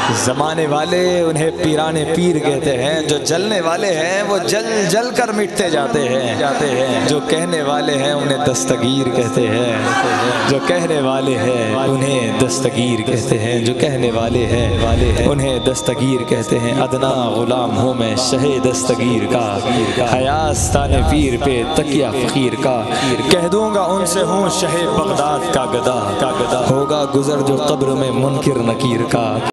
जमाने वाले उन्हें पीराने पीर कहते हैं, जो जलने वाले हैं वो जल जल कर मिटते जाते हैं। जो कहने वाले हैं उन्हें दस्तगीर कहते हैं, जो कहने वाले हैं उन्हें दस्तगीर कहते हैं, जो कहने वाले हैं उन्हें दस्तगीर कहते हैं। अदना गुलाम हूँ मैं शहे दस्तगीर का, हयास्ताने पीर पे तकिया फकीर का। कह दूंगा उनसे हूँ शहे बगदाद का गदा, होगा गुजर जो कब्र में मुनकिर नकीर का।